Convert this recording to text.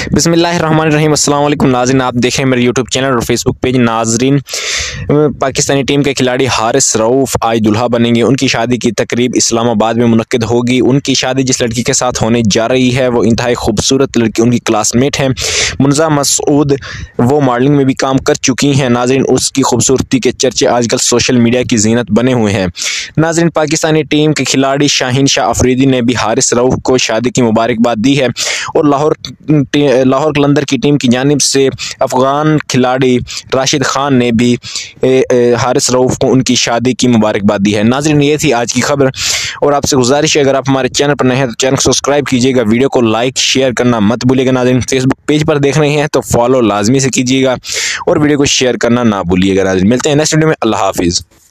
बिस्मिल्लाहिर्रहमानिर्रहीम। अस्सलाम वालेकुम नाज़रीन, आप देख रहे हैं मेरे यूट्यूब चैनल और फेसबुक पेज। नाज़रीन, पाकिस्तानी टीम के खिलाड़ी हारिस रऊफ़ आज दुल्हा बनेंगे। उनकी शादी की तकरीब इस्लामाबाद में मुनक्किद होगी। उनकी शादी जिस लड़की के साथ होने जा रही है वो इंतहाई खूबसूरत लड़की, उनकी क्लासमेट हैं मुन्ज़ा मसूद। वो मॉडलिंग में भी काम कर चुकी हैं। नाज़रीन, उसकी खूबसूरती के चर्चे आजकल सोशल मीडिया की जीनत बने हुए हैं। नाज़रीन, पाकिस्तानी टीम के खिलाड़ी शाहीन शाह अफरीदी ने भी हारिस रऊफ़ को शादी की मुबारकबाद दी है और लाहौर कलंदर की टीम की जानिब से अफ़गान खिलाड़ी राशिद खान ने भी हारिस रऊफ़ को उनकी शादी की मुबारकबाद दी है। नाज़रीन, ये थी आज की खबर और आपसे गुजारिश है, अगर आप हमारे चैनल पर नए हैं तो चैनल को सब्सक्राइब कीजिएगा, वीडियो को लाइक शेयर करना मत भूलिएगा। नाज़रीन, फेसबुक पेज पर देख रहे हैं तो फॉलो लाजमी से कीजिएगा और वीडियो को शेयर करना ना भूलिएगा। नाज़रीन, मिलते हैं नेक्स्ट वीडियो में। अल्लाह हाफिज़।